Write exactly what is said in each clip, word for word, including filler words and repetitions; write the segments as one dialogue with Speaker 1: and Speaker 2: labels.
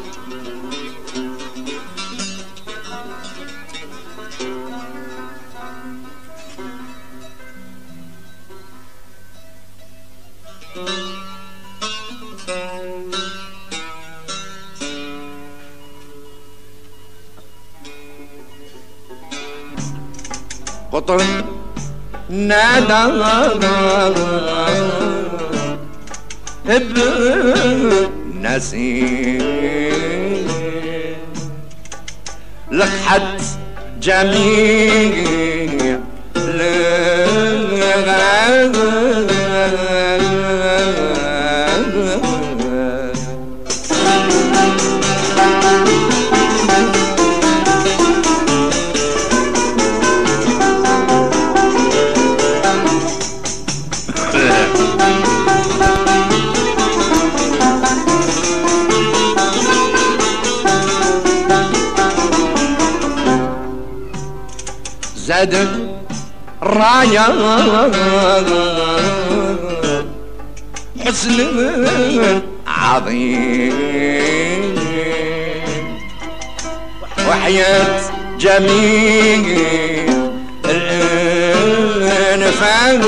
Speaker 1: قطر نادى بنسيم لقحت جميع زادت رايا حسن عظيم وحياة جميل الانفاق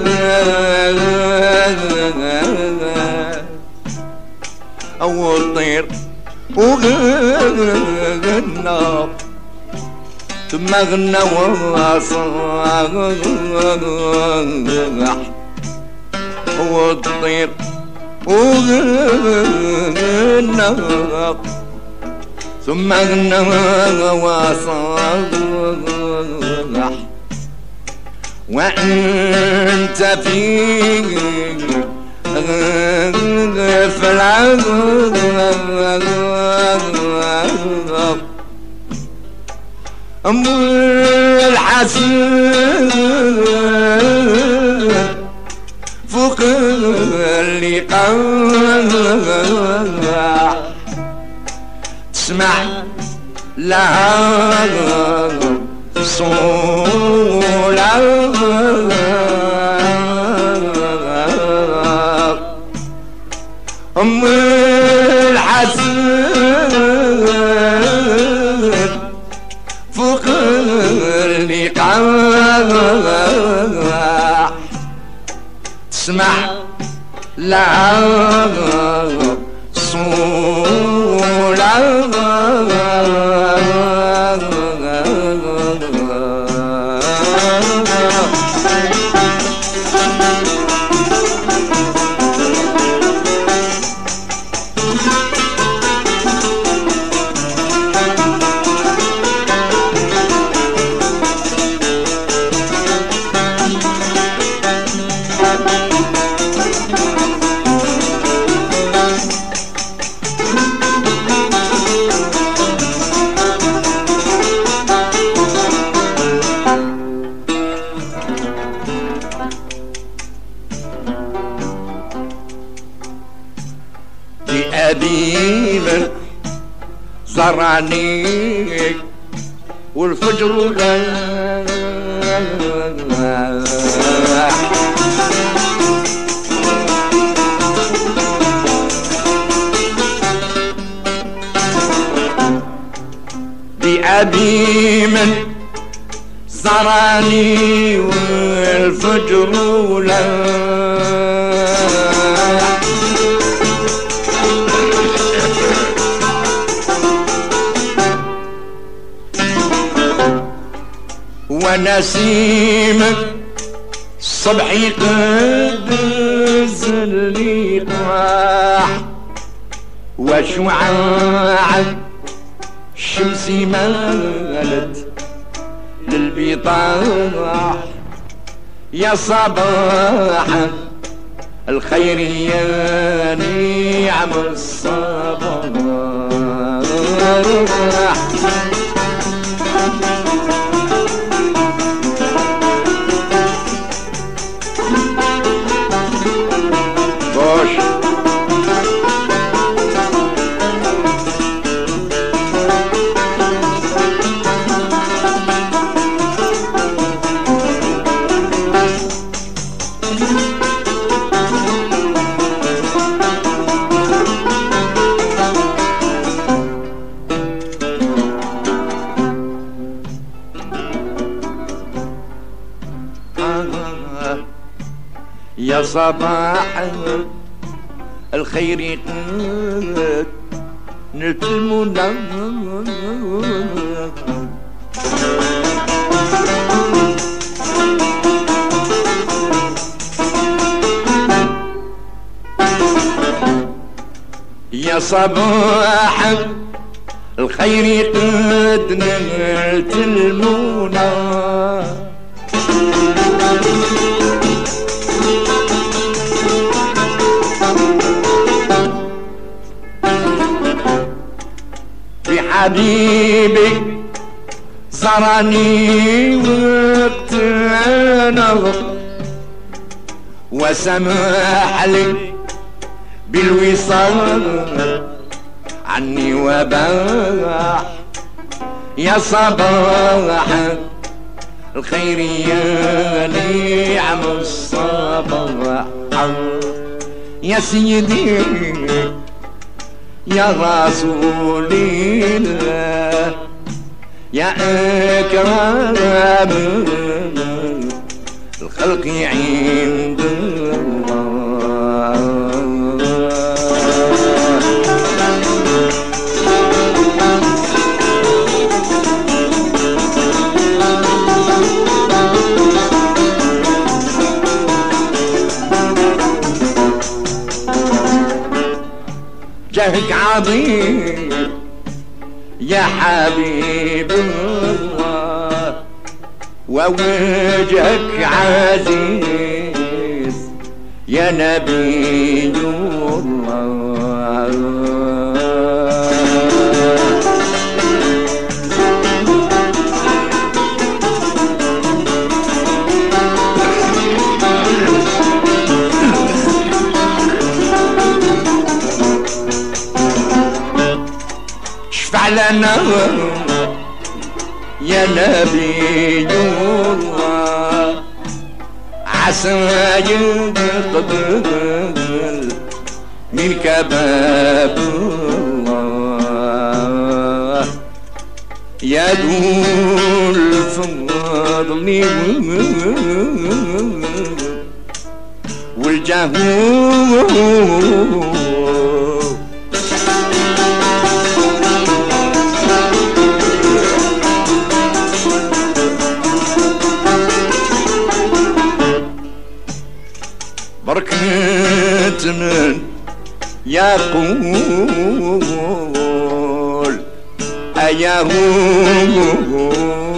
Speaker 1: اول طير وغنى ثم غنى وصاح والطير وغنى ثم غنى وصاح وانت في غفلة أم الحسن فوق اللقاء تسمع لها صولا أم الحسن فوق اللقاء تسمع لها صولا بأبي من زرعني والفجر بأبي من زرعني والفجر ونسيمك صبحي قد زلي طاح وشعاع الشمس مالت للبطاح يا صباح الخير يا نعم الصباح يا صباح الخير قد نلت المنى يا صباح الخير قد نلت المنى حبيبي زرني وقت انا وسمح لي بالوصال عني وباح يا صباح الخير يا نعم الصباح يا سيدي يا رسول الله يا أكرم الخلق عند الله جهك عظيم يا حبيب الله ووجهك عزيز يا نبي الله اشفع لنا يا نبي الله عسى يقبل منك باب الله يا ذو الفضل والجاه بركت من يقول أيهو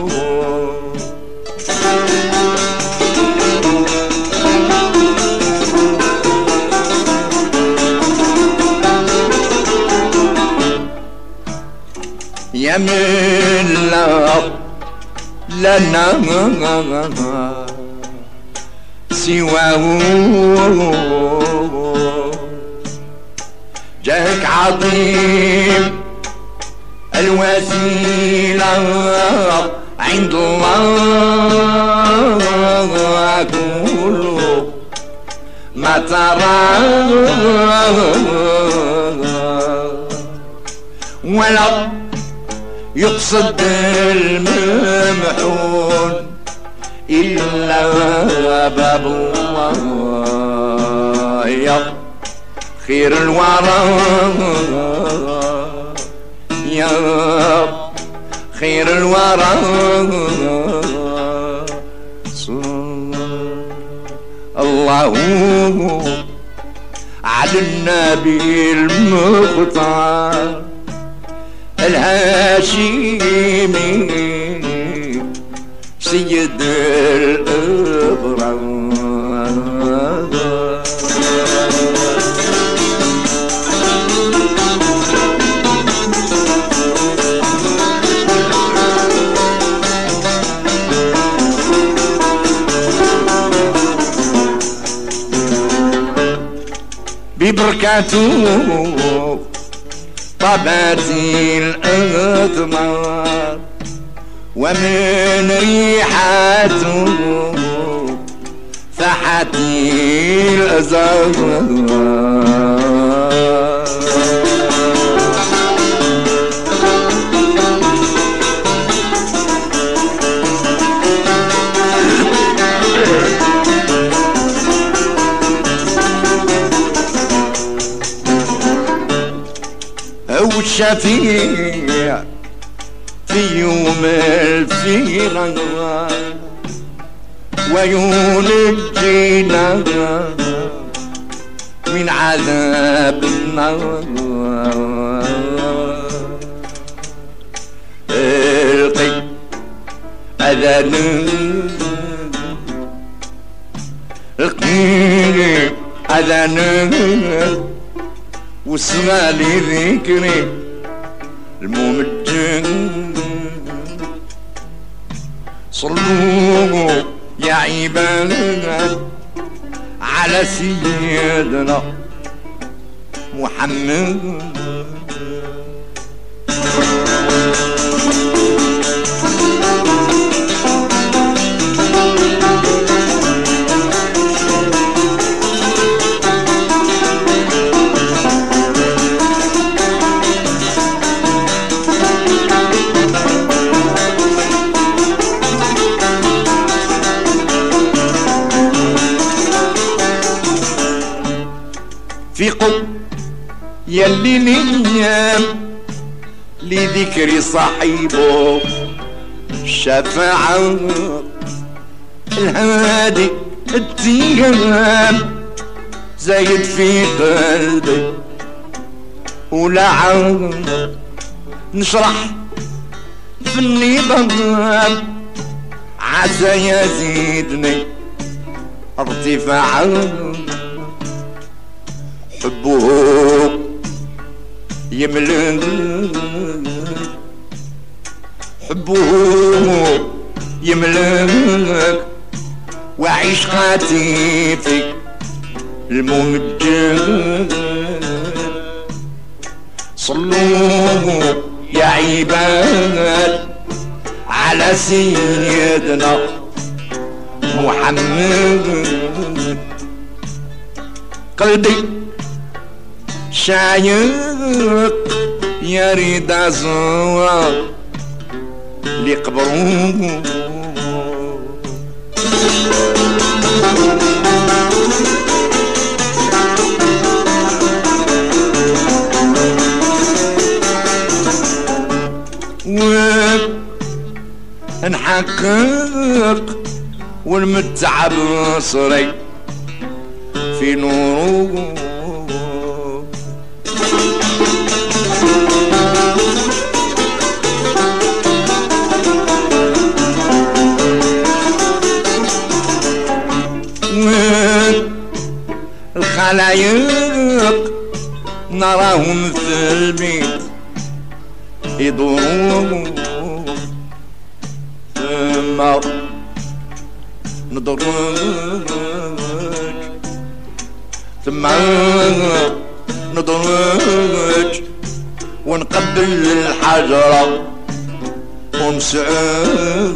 Speaker 1: يا من لا لنا سواه جاك عظيم الوسيلة عند الله كله ما ترى ولا يقصد الممحون إلا باب الله يا خير الورى يا خير الورى الله على النبي المختار الهاشمي سيد الأبرار ببركاته طابت الأثمار ومن ريحته فحت الأزهار والشفيع في يوم الفيران وينجينا من عذاب النار. القي أذان القي أذان واسمع لي ذكري الممجد. صلوا يا عباد على سيدنا محمد. فيقوا يلي نيام لذكر صاحبه الشفاعة الهادي التيام زايد في قلبي ولعن نشرح في النظام عسى يزيدني ارتفاعا. حبه يملك حبه يملك وعيش خاتيفي الممجد. صلوا يا عباد على سيدنا محمد. قلبي شايق يريد أزور لقبره. ونحقق ونمتع بصري في نوره. الخلايق نراهم في البيت يدورون ثم ندرج ثم ندرج ونقبل الحجرة ونسعد.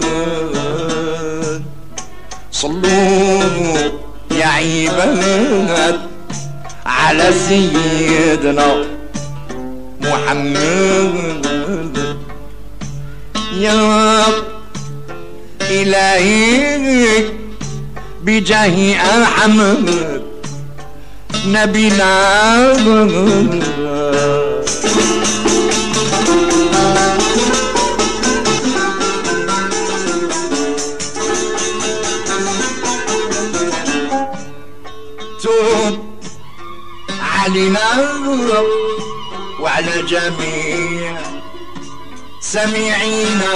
Speaker 1: صلوا يا عباد على سيدنا محمد. يا إلهي بجاه أحمد نبينا. توب علينا وعلى جميع سميعينا.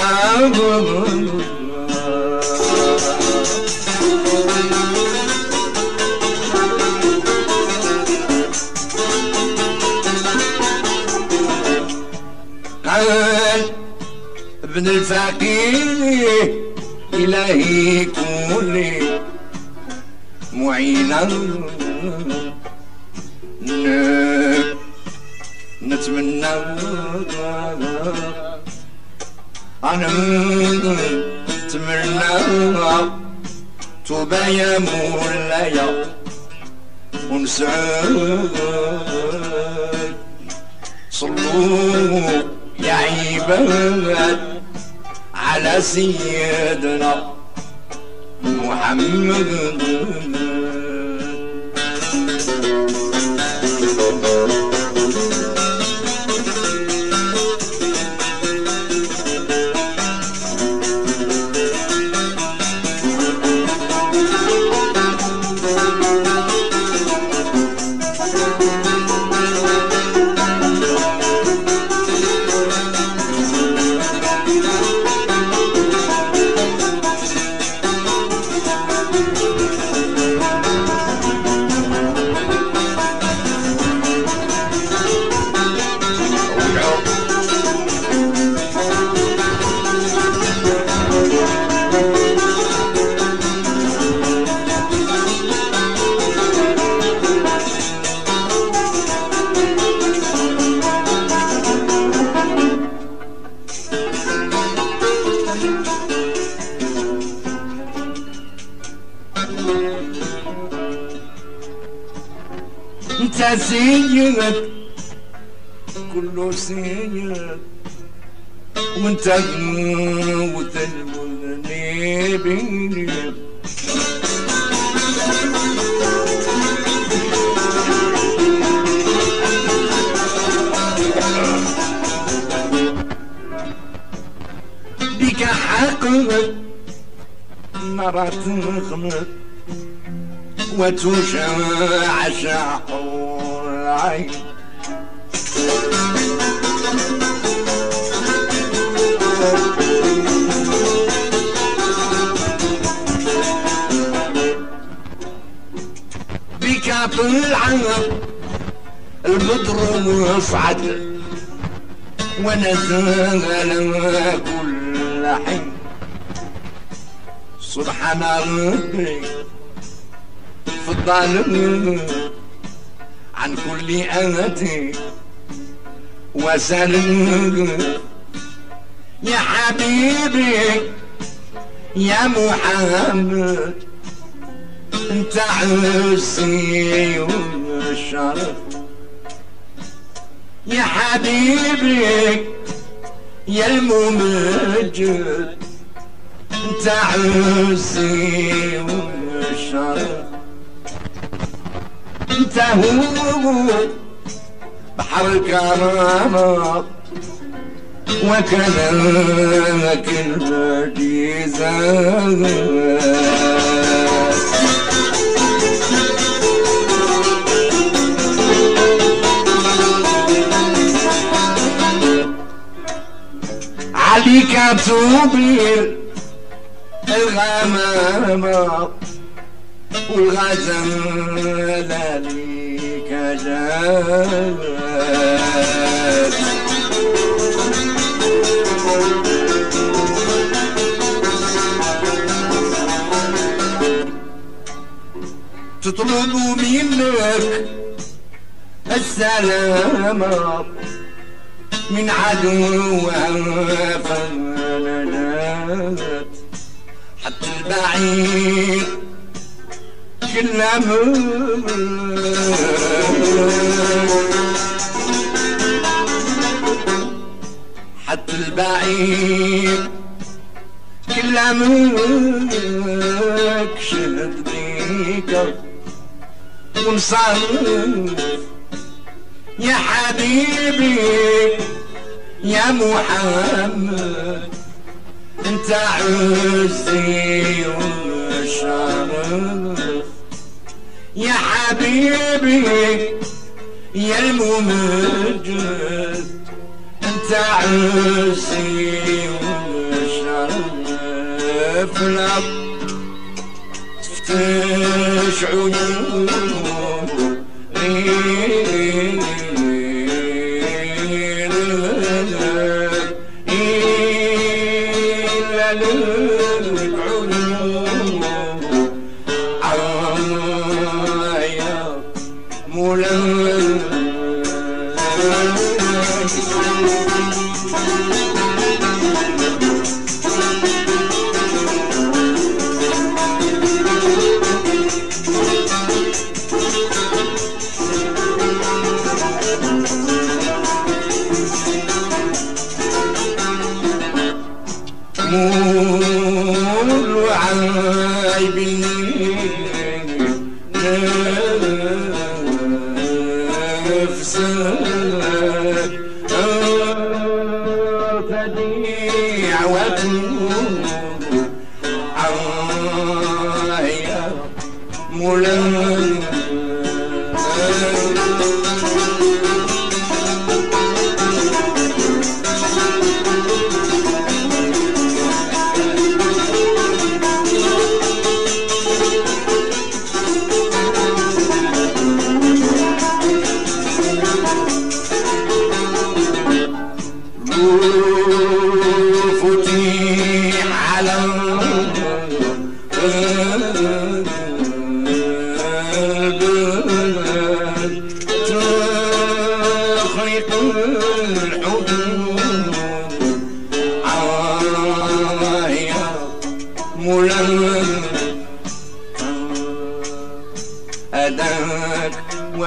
Speaker 1: قال ابن الفقيه إلهي كوني معينا. نتمنى أنا نتمنى توبة يا مولاي ونسعد. صلوا يا عباد على سيدنا محمد. يا سيد كله سيد وانت وتلمني بيني بك حقك نرى تخمك وتشاع شعور العين بك طلع البدر وصعد ونزل كل حين سبحان ربي في الظالم عن كل آتي وسلم يا حبيبي يا محمد انت عزي والشرف يا حبيبي يا الممجد انت عزي والشرف انت هو بحر الكرامات وكذاك المعجزات عليك تبير الغمامات والغزال عليك جات تطلب منك السلامة من عدوها فنجات حتى البعيد كلامه حتى البعيد كلامك شهد بيك ونصرف يا حبيبي يا محمد انت عزي والشرف يا حبيبي يا الممجد انت عزي والشرف لا تفتش عيون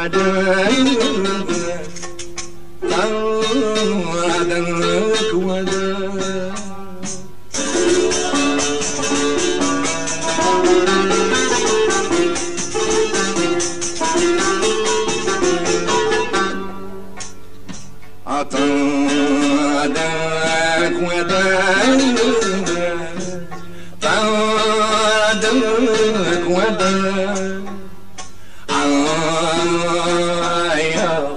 Speaker 1: وعدك وعدك وعدك عطادك ودك طادك ودك عايا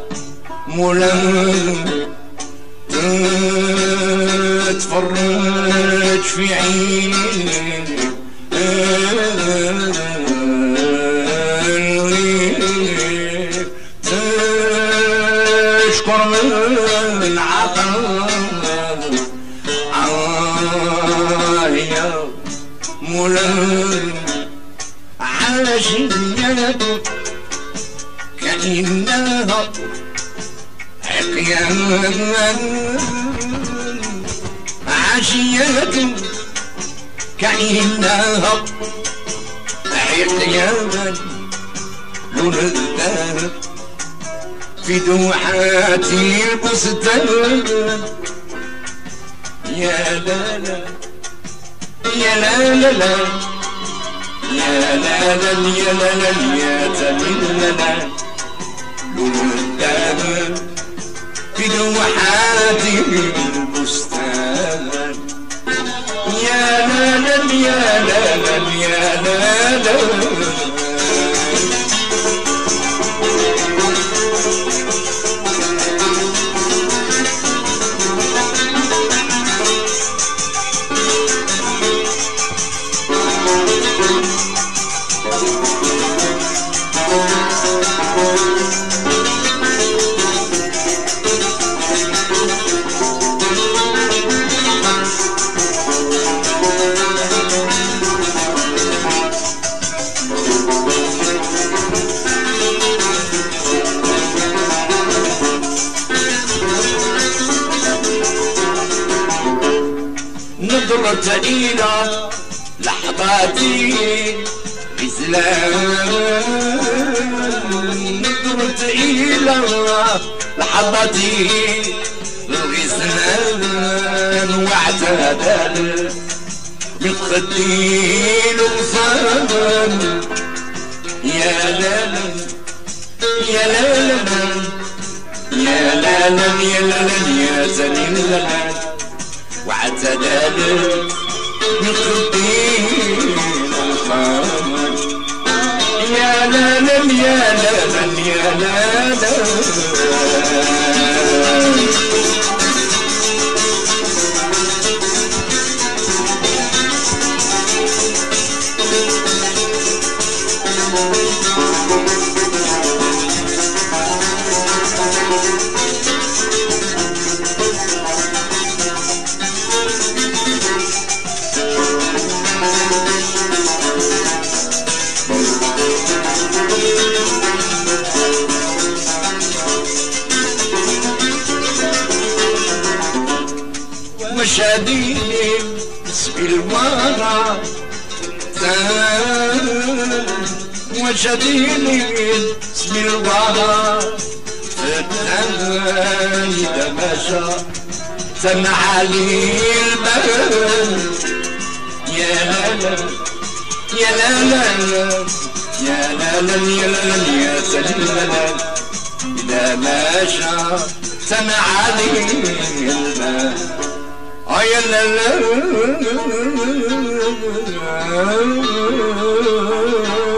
Speaker 1: مولك تتفرج في عيني تشكر من عطاك عايا مولك عاشيتك كأنها حكيان عاشيتك كأنها حكيان لون الذهب في دوحاتي البستان يا لا لا يا لا لا لا يا لا لا يا لا لا يا تمننا لون الذهب في دوحاتي البستان يا لا لا يا لا لا يا لا لا نظرت إلى لحظاتي بسلام نظرت إلى لحظاتي الغزلان واعتدل بخدي الغصان يا لا لا يا لا لا يا لا لا يا لا لا يا سليم لا واعتدل بخدي الغصان يا لا لا يا لا لا يا لا لا مشاديني باسم الورى مشاديني باسم الورى فتان إذا مشى تنعلي البال يا لا لا يا لا لا يا لا لا يا لا لا يا سلام إذا مشى تنعلي البال يا لا لا